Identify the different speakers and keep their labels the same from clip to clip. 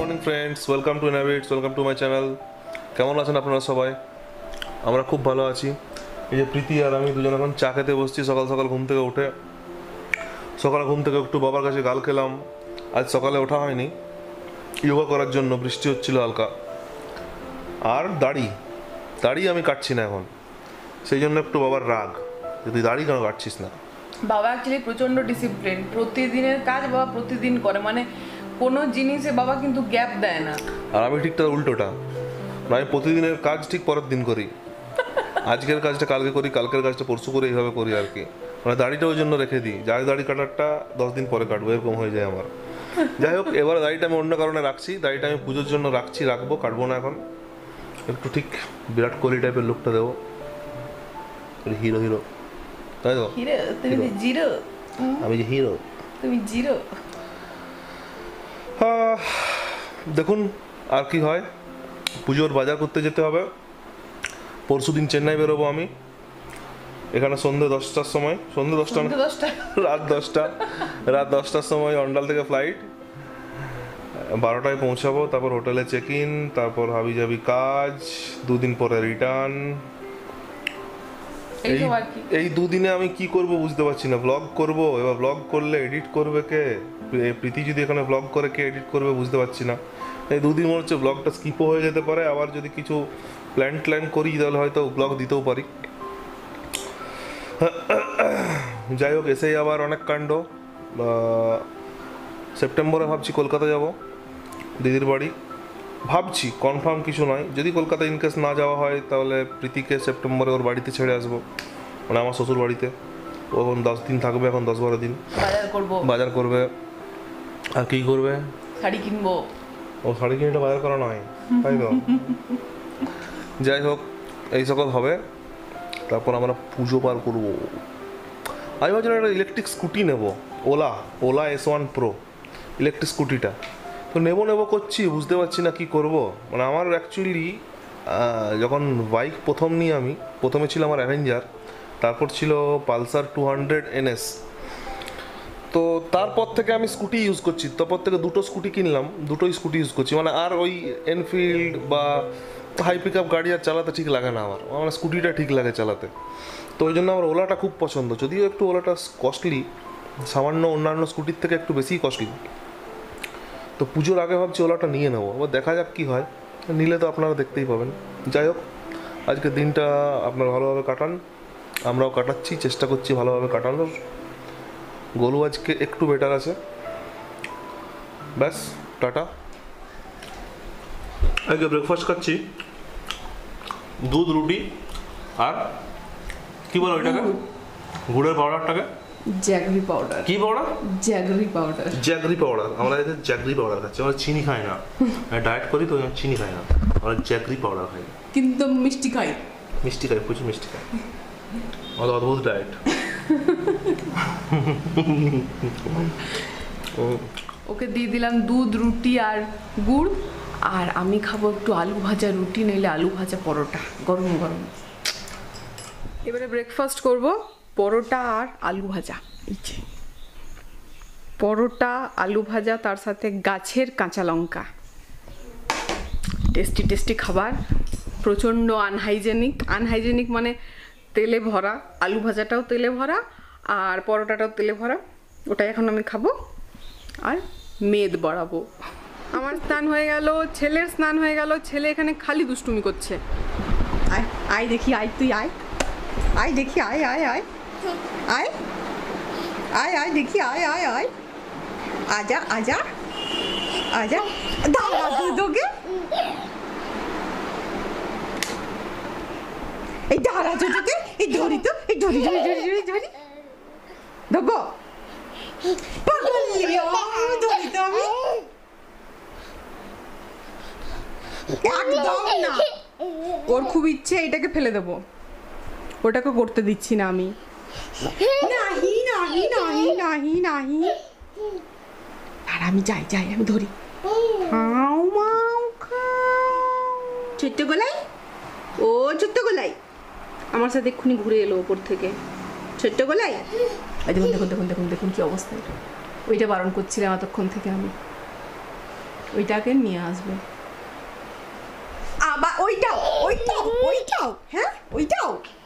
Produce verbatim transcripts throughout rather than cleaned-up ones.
Speaker 1: Morning friends, welcome to innovates, welcome to my channel. কেমন আছেন আপনারা সবাই? আমরা খুব ভালো আছি। এই যে প্রীতি আর আমি দুজন এখন চা খেতে বসছি সকাল সকাল ঘুম থেকে উঠে। সকালে ঘুম থেকে একটু বাবার কাছে গাল খেলাম। আজ সকালে ওঠা হয়নি যোগা করার জন্য, বৃষ্টি হচ্ছিল হালকা। আর দাড়ি দাড়ি আমি কাটছি না এখন, সেই জন্য একটু বাবার রাগ যে তুই দাড়ি কেন কাটছিস না।
Speaker 2: বাবা অ্যাকচুয়ালি প্রচণ্ড ডিসিপ্লিন, প্রতিদিনের কাজ বাবা প্রতিদিন করে, মানে কোনো জিনিসে বাবা কিন্তু গ্যাপ দেয় না।
Speaker 1: আর আমি ঠিক তার উল্টোটা, আমি প্রতিদিনের কাজ ঠিক পরের দিন করি। আজকের কাজটা কালকে করি, কালকের কাজটা পরশু করে, এইভাবে করি আর কি। মানে দাড়িটা ওই জন্য রেখে দিই, যাই দাড়ি কাটারটা দশ দিন পরে কাটবো, এরকম হয়ে যায় আমার। যাই হোক, এবার দাড়িটা আমি অন্য কারণে রাখছি, দাড়িটা আমি পুজোর জন্য রাখছি, রাখবো, কাটবো না এখন। একটু ঠিক বিরাট কোহলি টাইপের লুকটা দেবো, হিরো হিরো, তাই তো?
Speaker 2: হিরো তুমি যে জিরো,
Speaker 1: আমি যে হিরো,
Speaker 2: তুমি জিরো।
Speaker 1: দেখুন আর কি হয়। পুজোর বাজার করতে যেতে হবে। পরশু দিন চেন্নাই বেরোবো আমি। এখানে সন্ধ্যে দশটার সময়, সন্ধ্যে দশটা
Speaker 2: দশটা
Speaker 1: রাত দশটা রাত দশটার সময় অন্ডাল থেকে ফ্লাইট, বারোটায় পৌঁছাবো। তারপর হোটেলে চেক ইন, তারপর হাবি যাবি কাজ, দুদিন পরে রিটার্ন। এই এই দুদিনে আমি কি করব বুঝতে পারছি না। ব্লগ করব, এবার ব্লগ করলে এডিট করবে কে? প্রীতি যদি এখানে ব্লগ করে, কে এডিট করবে বুঝতে পারছি না। এই দুদিন মনে হচ্ছে ব্লগটা স্কিপও হয়ে যেতে পারে। আবার যদি কিছু প্ল্যান ট্ল্যান করি তাহলে হয়তো ব্লগ দিতেও পারি। যাই হোক, এসেই আবার অনেক কাণ্ড। সেপ্টেম্বরে ভাবছি কলকাতা যাব, দিদির বাড়ি। ভাবছি, কনফার্ম কিছু নয়। যদি কলকাতা ইনকেস না যাওয়া হয় তাহলে প্রীতিকে সেপ্টেম্বরে ওর বাড়িতে ছেড়ে আসবো, মানে আমার শ্বশুর বাড়িতে। ও এখন দশ দিন থাকবে, এখন দশ বারো দিন
Speaker 2: বাজার করবো,
Speaker 1: বাজার করবে। আর কী করবে?
Speaker 2: শাড়ি কিনবো।
Speaker 1: ও শাড়ি কিনে বাজার করা নয়, তাই তো? যাই হোক, এই সকল হবে। তারপর আমরা পুজো পার করবো। আমি ভাবছিলাম একটা ইলেকট্রিক স্কুটি নেবো, Ola Ola S one pro electric স্কুটিটা। তো নেবো নেবো করছি, বুঝতে পারছি না কি করব। মানে আমার অ্যাকচুয়ালি যখন বাইক প্রথম নিই, আমি প্রথমে ছিল আমার অ্যাভেঞ্জার, তারপর ছিল পালসার টু হান্ড্রেড এনএস। তো তারপর থেকে আমি স্কুটি ইউজ করছি। তারপর থেকে দুটো স্কুটি কিনলাম, দুটোই স্কুটি ইউজ করছি। মানে আর ওই এনফিল্ড বা হাই পিক আপ গাড়ি আর চালাতে ঠিক লাগে না আমার, আমার স্কুটিটা ঠিক লাগে চালাতে। তো ওই জন্য আমার ওলাটা খুব পছন্দ, যদিও একটু ওলাটা কস্টলি, সামান্য অন্যান্য স্কুটির থেকে একটু বেশিই কস্টলি। তো পুজোর আগে ভাবছি ওলাটা নিয়ে নেবো, আবার দেখা যাক কী হয়। নিলে তো আপনারা দেখতেই পাবেন। যাই হোক, আজকের দিনটা আপনারা ভালোভাবে কাটান, আমরাও কাটাচ্ছি, চেষ্টা করছি ভালোভাবে কাটানোর। গোলু আজকে একটু বেটার আছে। ব্যাস, টাটা। আজকে ব্রেকফাস্ট খাচ্ছি দুধ, রুটি আর কি বলো ওইটাকে, গুড়ের পাউডারটাকে
Speaker 2: জ্যাগরি পাউডার।
Speaker 1: কি powder?
Speaker 2: Jaggery powder.
Speaker 1: Jaggery powder. আমরা এদের জ্যাগরি পাউডার খাচ্ছি। আমরা চিনি খাই না, ডায়েট করি তো চিনি খাই না, আমরা জ্যাগরি পাউডার খাই।
Speaker 2: কিন্তু মিষ্টি খাই,
Speaker 1: মিষ্টি খাই, প্রচুর মিষ্টি খাই। আমাদের অদ্ভুত ডায়েট।
Speaker 2: ওকে দিয়ে দিলাম দুধ, রুটি আর গুড়। আর আমি খাবো একটু আলু ভাজা রুটি, নইলে আলু ভাজা পরোটা, গরম গরম। এবারে ব্রেকফাস্ট করব, পরোটা আর আলু ভাজা। পরোটা, আলু ভাজা, তার সাথে গাছের কাঁচা লঙ্কা। টেস্টি টেস্টি খাবার, প্রচণ্ড আনহাইজেনিক। আনহাইজেনিক মানে তেলে ভরা। আলু ভাজাটাও তেলে ভরা আর পরোটাটাও তেলে ভরা। ওটাই এখন আমি খাবো আর মেদ বাড়াবো। আমার স্নান হয়ে গেল, ছেলের স্নান হয়ে গেল। ছেলে এখানে খালি দুষ্টুমি করছে। আয় আয় দেখি, আয় তুই আয়, আয় দেখি, আয় আয় আয় আয় আয় আয় দেখি, আয় আয় আয় আজা আজা আজা। দাঁড়া তোকে, এই দাঁড়া তোকে, এই ধরি তো, এই ধরি ধরি ধরি ধরি ধরি দেবো, পাগল ধরি তো আমি একদম না। ওর খুব ইচ্ছে এটাকে ফেলে দেবো, ওটাকে করতে দিচ্ছি না আমি। নাহি নাহি নাহি নাহি নাহি। আর আমি যাই যাই, আমি ধরি। খাও মাও খাও। ছোট্ট গোলাই, ও ছোট্ট গোলাই আমার সাথে এক্ষুনি ঘুরে এলো ওপর থেকে। ছোট্ট গোলাই, দেখুন দেখুন দেখুন দেখুন দেখুন কি অবস্থা। ওইটা বারণ করছিলাম এতক্ষণ থেকে আমি। ওইটাকে নিয়ে আসবে। আবার ওইটাও ওইটাও ওইটাও হ্যাঁ ওইটাও।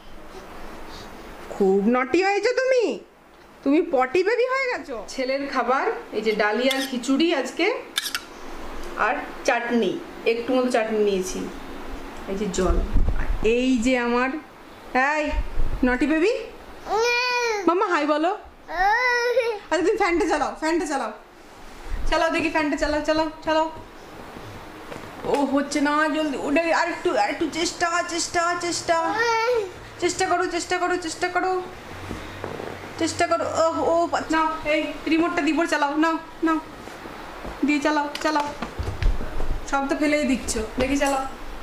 Speaker 2: খুব নটি হয়েছো তুমি, তুমি পটি বেবি হয়ে গেছো। ছেলের খাবার এই যে ডালিয়ার খিচুড়ি আজকে, আর চাটনি, একটু মতো চাটনি নিয়েছি, এই যে জল। এই যে আমার এই নটি বেবি, মাম্মা হাই বলো। আচ্ছা তুমি ফ্যানটা চালাও, ফ্যানটা চালাও, চালাও দেখি ফ্যানটা চালাও, চালাও চালাও। ও হচ্ছে না জলদি, ওটা আর একটু আর একটু চেষ্টা চেষ্টা চেষ্টা চেষ্টা করো চেষ্টা করো চেষ্টা করো চেষ্টা করো। ও ও নাও এই রিমোটটা দিব, চালাও, নাও নাও দিয়ে চালাও চালাও। সব তো ফেলেই দিচ্ছ, দেখি চালাও।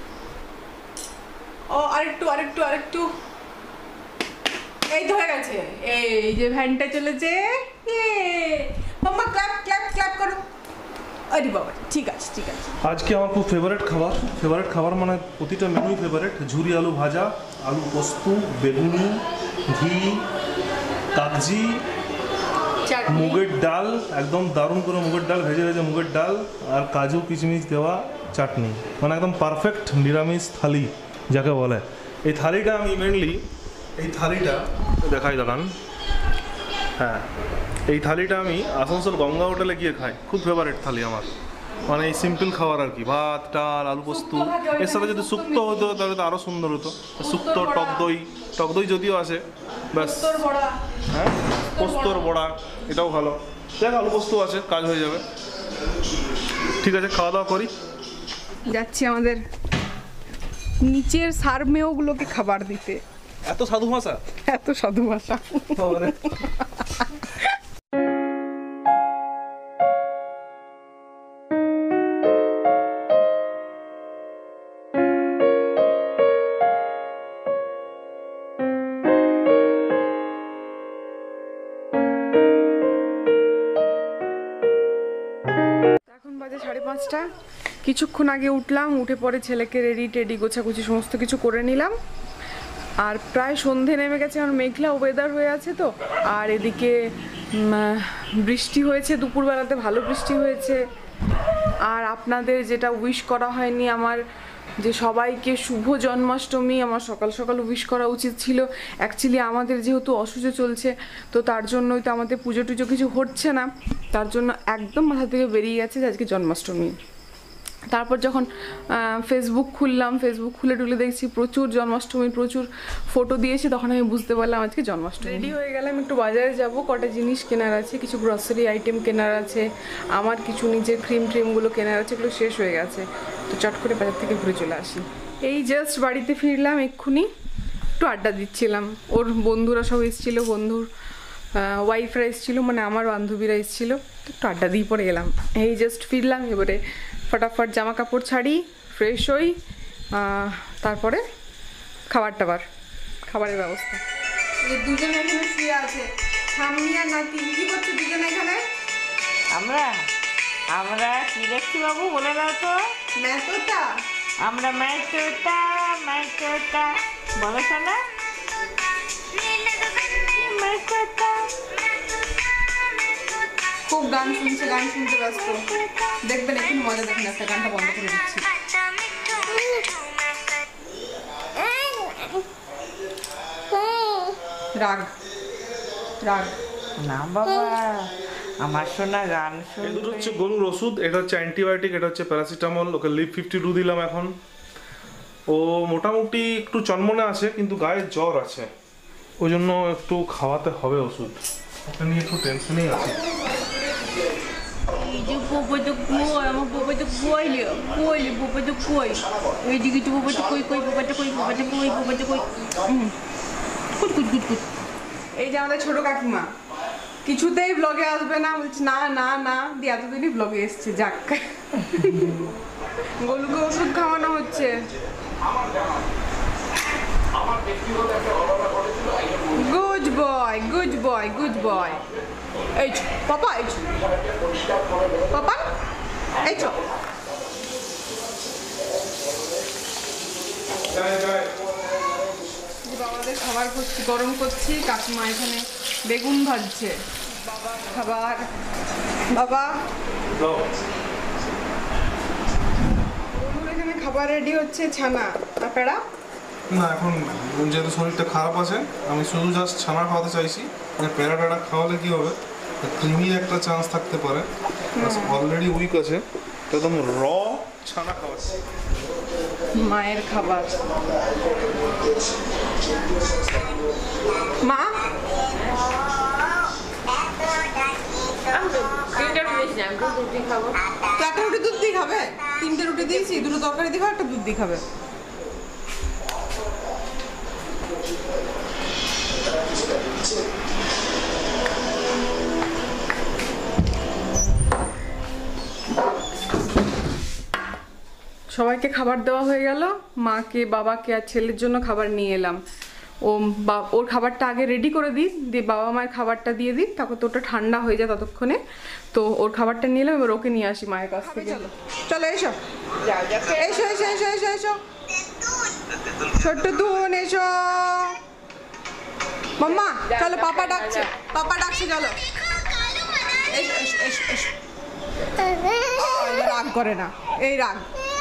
Speaker 2: ও আরেকটু আরেকটু আরেকটু, এই তো হয়ে গেছে। এই যে ভ্যানটা চলেছে, মাম্মা ক্ল্যাপ ক্ল্যাপ ক্ল্যাপ করো। আরে বাবা ঠিক আছে ঠিক আছে।
Speaker 1: আজকে আমার খুব ফেভারিট খাবার, ফেভারিট খাবার মানে প্রতিটা মেনুই ফেভারিট। ঝুরি আলু ভাজা, আলু পোস্ত, বেগুনি, ঘি, কাগজি, মুগের ডাল, একদম দারুণ করে মুগের ডাল, ভেজে ভেজে মুগের ডাল, আর কাজু কিশমিশ দেওয়া চাটনি, মানে একদম পারফেক্ট নিরামিষ থালি যাকে বলে। এই থালিটা আমি মেনলি, এই থালিটা দেখাই দাঁড়ান, হ্যাঁ এই থালিটা আমি আসানসোল গঙ্গা হোটেলে গিয়ে খাই, খুব ফেভারিট থালি আমার। মানে এই সিম্পল খাবার আর কি, ভাত ডাল আলু পোস্ত, এর সাথে যদি শুক্তো হতো তাহলে তো আরও সুন্দর হতো। শুক্তো, টক দই, টক দই যদিও আসে, ব্যাস। হ্যাঁ পোস্তর বড়া, এটাও ভালো। দেখ আলু পোস্ত আছে, কাজ হয়ে যাবে। ঠিক আছে খাওয়া দাওয়া করি।
Speaker 2: যাচ্ছি আমাদের নিচের সারমেয়গুলোকে খাবার দিতে।
Speaker 1: এত সাধু ভাষা,
Speaker 2: এত সাধু ভাষা। এখন বাজে সাড়ে পাঁচটা, কিছুক্ষণ আগে উঠলাম, উঠে পরে ছেলেকে রেডি টেডি গোছাগুছি সমস্ত কিছু করে নিলাম। আর প্রায় সন্ধে নেমে গেছে, কারণ মেঘলা ওয়েদার হয়ে আছে তো। আর এদিকে বৃষ্টি হয়েছে, দুপুরবেলাতে ভালো বৃষ্টি হয়েছে। আর আপনাদের যেটা উইশ করা হয়নি আমার, যে সবাইকে শুভ জন্মাষ্টমী, আমার সকাল সকাল উইশ করা উচিত ছিল। অ্যাকচুয়ালি আমাদের যেহেতু অসুজো চলছে, তো তার জন্যই তো আমাদের পুজো টুজো কিছু হচ্ছে না, তার জন্য একদম মাথা থেকে বেরিয়ে গেছে যে আজকে জন্মাষ্টমী। তারপর যখন ফেসবুক খুললাম, ফেসবুক খুলে টুলে দেখছি প্রচুর জন্মাষ্টমীর প্রচুর ফটো দিয়েছে, তখন আমি বুঝতে পারলাম আজকে জন্মাষ্টমী। রেডি হয়ে গেলাম, একটু বাজারে যাব, কটা জিনিস কেনার আছে, কিছু গ্রসারি আইটেম কেনার আছে, আমার কিছু নিজের ক্রিম ট্রিমগুলো কেনার আছে, এগুলো শেষ হয়ে গেছে। তো চট করে বাজার থেকে ঘুরে চলে আসি। এই জাস্ট বাড়িতে ফিরলাম এক্ষুনি, একটু আড্ডা দিচ্ছিলাম। ওর বন্ধুরা সব এসেছিলো, বন্ধুর ওয়াইফরা এসেছিলো, মানে আমার বান্ধবীরা এসেছিলো, একটু আড্ডা দিয়ে পরে এলাম। এই জাস্ট ফিরলাম, এবারে ফটাফট জামা কাপড় ছাড়ি, ফ্রেশ হই, তারপরে খাবার টাবার, খাবারের ব্যবস্থা। এই দুজনে এখানে শুয়ে আছে, সামনি আর নাতি। কি করছো দুজনে এখানে?
Speaker 3: আমরা আমরা কি দেখছি বাবু, বলে দাও তো।
Speaker 2: ম্যাচটা
Speaker 3: আমরা ম্যাচটা ম্যাচটা বলো শোনা, ম্যাচটা।
Speaker 2: খুব গান শুনছে, গান শুনতে ব্যস্ত। দেখবেন একটু মজা, দেখুন একটা গানটা বন্ধ করে দিচ্ছি। রাগ রাগ
Speaker 3: না বাবা, আমার শোনা গান শুন।
Speaker 1: এগুলো হচ্ছে গরুর ওষুধ, এটা হচ্ছে অ্যান্টিবায়োটিক, এটা হচ্ছে paracetamol. Okay Liv fifty two দিলাম এখন। ও মোটামুটি একটু চনমনে আছে, কিন্তু গায়ে জ্বর আছে, ওই জন্য একটু খাওয়াতে হবে ওষুধ। ওকে নিয়ে একটু টেনশনেই আছে।
Speaker 3: এই যে পোপোতে কই, আমার পোপোতে কই লে কই লে পোপোতে কই, এইদিকে তো পোপোতে কই কই পোপোতে কই পোপোতে কই পোপোতে কই, কুট কুট কুট কুট।
Speaker 2: এই যে আমাদের ছোট কাকিমা কিছুতেই ব্লগে আসবে না, বলছে না না না, দিয়ে এতদিনই ব্লগে এসছে। যাক, গলুকে ওষুধ খাওয়ানো হচ্ছে। Good boy good boy good boy. এই পাপা, এই পাপা, এই চো। বাবাদের খাবার করছি, গরম করছি। কাকিমা এখানে বেগুন ভাজছে। বাবা খাবার, বাবা খাবার রেডি হচ্ছে, ছানা আর পেড়া।
Speaker 1: না এখন যেহেতু শরীরটা খারাপ আছে আমি শুধু জাস্ট ছানা খাওয়াতে চাইছি, মানে পেড়া টেড়া খাওয়ালে কি হবে ক্রিমির একটা চান্স থাকতে পারে, অলরেডি উইক আছে, তো একদম র ছানা খাওয়াচ্ছি।
Speaker 2: মায়ের খাবার। মা তো একটা রুটি দুধ দিয়ে খাবে? তিনটে রুটি দিয়েছি, দুটো তরকারি দিয়ে খাবে, একটা দুধ দিয়ে খাবে। সবাইকে খাবার দেওয়া হয়ে গেল, মাকে বাবাকে আর ছেলের জন্য খাবার নিয়ে এলাম। ও বা ওর খাবারটা আগে রেডি করে দিই, দিয়ে বাবা মায়ের খাবারটা দিয়ে দিই, তারপর তো ওটা ঠান্ডা হয়ে যায় ততক্ষণে। তো ওর খাবারটা নিয়ে এলাম, এবার ওকে নিয়ে আসি মায়ের কাছ থেকে। চলো চলো এসো এসো এসো এসো এসো এসো ছোট্ট দুন এসো। মাম্মা চলো, পাপা ডাকছে, পাপা ডাকছে, চলো এসো এসো এসো এসো। রাগ করে না, এই রাগ।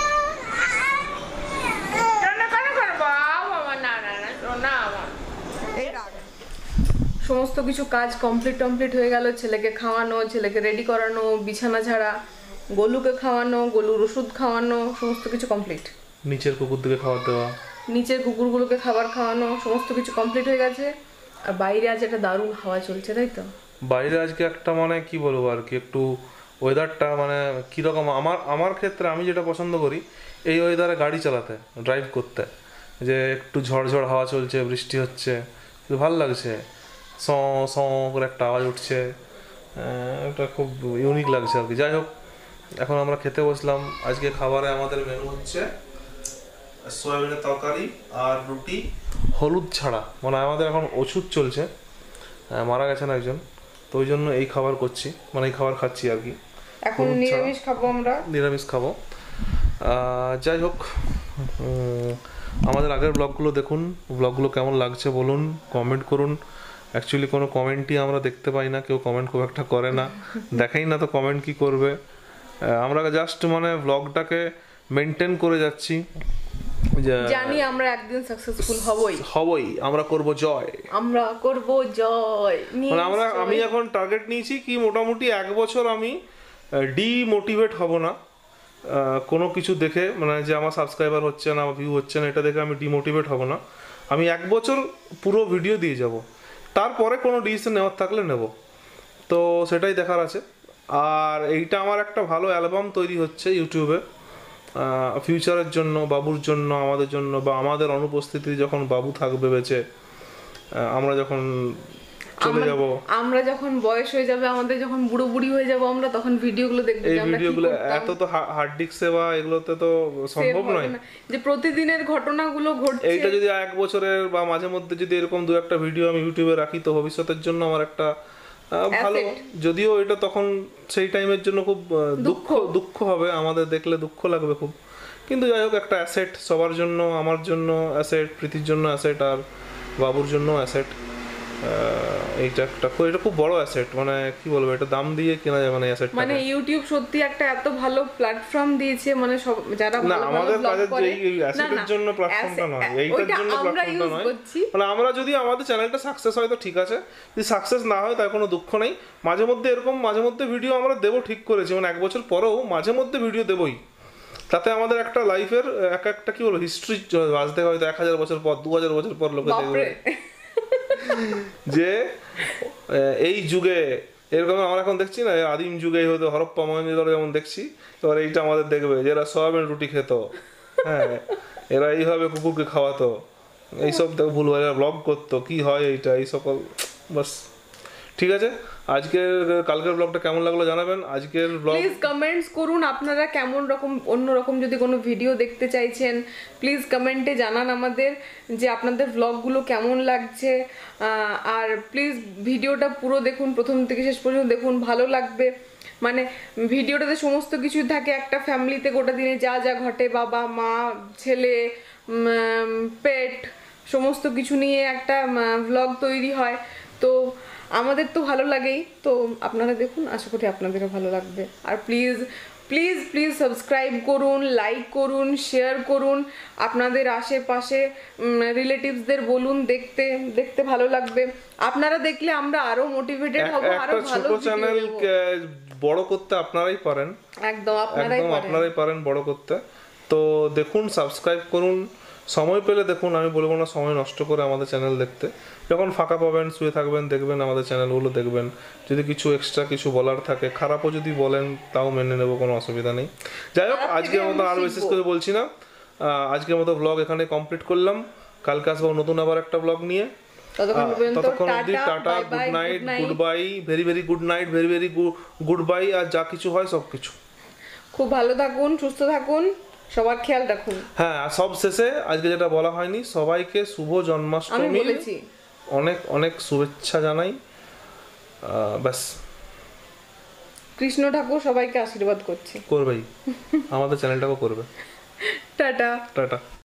Speaker 2: সমস্ত কিছু কাজ কমপ্লিট কমপ্লিট হয়ে গেল। ছেলেকে খাওয়ানো, ছেলেকে রেডি করানো, বিছানা ঝাড়া, গোলুকে খাওয়ানো, গোলুর ওষুধ খাওয়ানো, সমস্ত কিছু কমপ্লিট।
Speaker 1: নিচের কুকুরদেরকে খাবার দেওয়া,
Speaker 2: নিচের কুকুরগুলোকে খাবার খাওয়ানো, সমস্ত কিছু কমপ্লিট হয়ে গেছে। আর বাইরে আজ একটা দারুণ হাওয়া চলছে, তাই তো?
Speaker 1: বাইরে আজকে একটা মানে কি বলবো আর কি, একটু ওয়েদারটা মানে কীরকম, আমার আমার ক্ষেত্রে আমি যেটা পছন্দ করি এই ওয়েদারে গাড়ি চালাতে, ড্রাইভ করতে, যে একটু ঝড়ঝড় হাওয়া চলছে, বৃষ্টি হচ্ছে, ভালো লাগছে, স স করে একটা আওয়াজ উঠছে, এটা খুব ইউনিক লাগছে আর কি। যাই হোক, এখন আমরা খেতে বসলাম। আজকে খাবারে আমাদের মেনু হচ্ছে সয়াবিনের তরকারি আর রুটি, হলুদ ছাড়া, মানে আমাদের এখন ওষুধ চলছে, মারা গেছেন একজন, তো ওই জন্য এই খাবার করছি, মানে এই খাবার খাচ্ছি আর কি।
Speaker 2: এখন নিরামিষ খাবো আমরা,
Speaker 1: নিরামিষ খাবো। যাই হোক, আমাদের আগের ব্লগগুলো দেখুন, ব্লগগুলো কেমন লাগছে বলুন, কমেন্ট করুন। অ্যাকচুয়ালি কোনো কমেন্টই আমরা দেখতে পাই না, কেউ কমেন্ট খুব একটা করে না, দেখাই না তো কমেন্ট কি করবে। আমরা জাস্ট মানে ব্লগটাকে মেনটেন করে যাচ্ছি,
Speaker 2: জানি আমরা একদিন সাকসেসফুল হবই
Speaker 1: হবই, আমরা করব জয়,
Speaker 2: আমরা করব জয়।
Speaker 1: মানে আমরা আমি এখন টার্গেট নিয়েছি কি মোটামুটি এক বছর আমি ডিমোটিভেট হব না কোনো কিছু দেখে, মানে যে আমার সাবস্ক্রাইবার হচ্ছে না, ভিউ হচ্ছে না, এটা দেখে আমি ডিমোটিভেট হব না। আমি এক বছর পুরো ভিডিও দিয়ে যাব, তারপরে কোনো ডিসিশন নেওয়ার থাকলে নেব, তো সেটাই দেখার আছে। আর এইটা আমার একটা ভালো অ্যালবাম তৈরি হচ্ছে ইউটিউবে ফিউচারের জন্য, বাবুর জন্য, আমাদের জন্য, বা আমাদের অনুপস্থিতি যখন বাবু থাকবে বেঁচে, আমরা যখন চলে যাব,
Speaker 2: আমরা যখন বয়স হয়ে যাবে, আমাদের যখন বুড়ো বুড়ি হয়ে যাব, আমরা তখন ভিডিওগুলো দেখব।
Speaker 1: এই ভিডিওগুলো এত তো হার্ড ডিস্কে বা এগুলোতে তো সম্ভব নয়
Speaker 2: যে প্রতিদিনের ঘটনাগুলো ঘটছে।
Speaker 1: এইটা যদি এক বছরের বা মাঝে মধ্যে যদি এরকম দু একটা ভিডিও আমি ইউটিউবে রাখি, তো ভবিষ্যতের জন্য আমার একটা ভালো, যদিও এটা তখন সেই টাইমের জন্য খুব দুঃখ দুঃখ হবে, আমাদের দেখলে দুঃখ লাগবে খুব, কিন্তু যাই হোক একটা অ্যাসেট সবার জন্য, আমার জন্য অ্যাসেট, প্রীতির জন্য অ্যাসেট, আর বাবুর জন্য অ্যাসেট। এইটা একটা এটা খুব বড় অ্যাসেট, মানে কি বলবো, এটা দাম দিয়ে কেনা যায়, মানে অ্যাসেট,
Speaker 2: মানে ইউটিউব সত্যি একটা এত ভালো প্ল্যাটফর্ম দিয়েছে, মানে সব যারা
Speaker 1: না আমাদের কাজের যে এই অ্যাসেটের জন্য প্ল্যাটফর্মটা নয়, এইটার জন্য প্ল্যাটফর্মটা নয়, মানে আমরা যদি আমাদের চ্যানেলটা সাকসেস হয় তো ঠিক আছে, যদি সাকসেস না হয় তার কোনো দুঃখ নেই। মাঝে মধ্যে এরকম মাঝে মধ্যে ভিডিও আমরা দেবো, ঠিক করেছি, মানে এক বছর পরেও মাঝে মধ্যে ভিডিও দেবই, তাতে আমাদের একটা লাইফের এক একটা কি বলবো হিস্ট্রি বাজতে হয়তো এক হাজার বছর পর, দু হাজার বছর পর লোকে দেখবে যে এই যুগে এরকম আমরা এখন দেখছি না, আদিম যুগে হয়তো হরপ্পা মহেঞ্জোদারো যেমন দেখছি, এবার এইটা আমাদের দেখবে যারা সয়াবিন রুটি খেত, হ্যাঁ এরা এইভাবে কুকুরকে খাওয়াতো, এইসব ভুলভাল ব্লগ করতো, কি হয় এইটা, এই সকল বাস। ঠিক আছে, আজকের কালকের ব্লগটা কেমন লাগলো জানাবেন। আজকের ব্লগ
Speaker 2: প্লিজ কমেন্টস করুন, আপনারা কেমন রকম অন্য রকম যদি কোনো ভিডিও দেখতে চাইছেন প্লিজ কমেন্টে জানান আমাদের যে আপনাদের ব্লগগুলো কেমন লাগছে। আর প্লিজ ভিডিওটা পুরো দেখুন, প্রথম থেকে শেষ পর্যন্ত দেখুন, ভালো লাগবে। মানে ভিডিওটাতে সমস্ত কিছু থাকে, একটা ফ্যামিলিতে গোটা দিনে যা যা ঘটে, বাবা মা ছেলে পেট সমস্ত কিছু নিয়ে একটা ব্লগ তৈরি হয়, তো আমাদের তো ভালো লাগেই, তো আপনারা দেখুন, আশা করি আপনাদেরও ভালো লাগবে। আর প্লিজ প্লিজ প্লিজ সাবস্ক্রাইব করুন, লাইক করুন, শেয়ার করুন, আপনাদের আশেপাশে রিলেটিভসদের বলুন, দেখতে দেখতে ভালো লাগবে। আপনারা দেখলে আমরা আরো মোটিভেটেড হব, আরো
Speaker 1: একটা
Speaker 2: ভালো
Speaker 1: ছোট চ্যানেল বড় করতে আপনারাই পারেন,
Speaker 2: একদম আপনারাই
Speaker 1: একদম
Speaker 2: পারেন।
Speaker 1: আপনারাই পারেন বড় করতে। তো দেখুন, সাবস্ক্রাইব করুন, সময় পেলে দেখুন, আমি বলবো না সময় নষ্ট করে আমাদের চ্যানেল দেখতে। যখন ফাঁকা পাবেন, শুয়ে থাকবেন, দেখবেন আমাদের চ্যানেলগুলো দেখবেন। যদি কিছু এক্সট্রা কিছু বলার থাকে, খারাপও যদি বলেন তাও মেনে নেবো, কোনো অসুবিধা নেই। যাই হোক,
Speaker 2: খারাপ
Speaker 1: আজকের
Speaker 2: থেকে
Speaker 1: মতো আর
Speaker 2: আমি
Speaker 1: বিশেষ
Speaker 2: শিখবো।
Speaker 1: করে বলছি না, আহ, আজকের মতো ব্লগ এখানে কমপ্লিট করলাম। কালকে আসবো নতুন আবার একটা ব্লগ নিয়ে।
Speaker 2: ততক্ষণ পর্যন্ত
Speaker 1: ততক্ষণ অবধি
Speaker 2: টাটা,
Speaker 1: টাটা,
Speaker 2: bye
Speaker 1: good
Speaker 2: bye,
Speaker 1: night,
Speaker 2: good night.
Speaker 1: Good bye, very very good night, very very good bye, আর যা কিছু হয় সব কিছু।
Speaker 2: খুব ভালো থাকুন, সুস্থ থাকুন, সবার খেয়াল রাখুন।
Speaker 1: হ্যাঁ, আর সব শেষে আজকে যেটা বলা হয়নি, সবাইকে শুভ
Speaker 2: আমি
Speaker 1: জন্মাষ্টমী
Speaker 2: বলেছি।
Speaker 1: অনেক অনেক শুভেচ্ছা জানাই। আহ, ব্যাস,
Speaker 2: কৃষ্ণ ঠাকুর সবাইকে আশীর্বাদ করছে।
Speaker 1: করবেই, আমাদের চ্যানেলটাকেও করবে।
Speaker 2: টাটা।
Speaker 1: টাটা।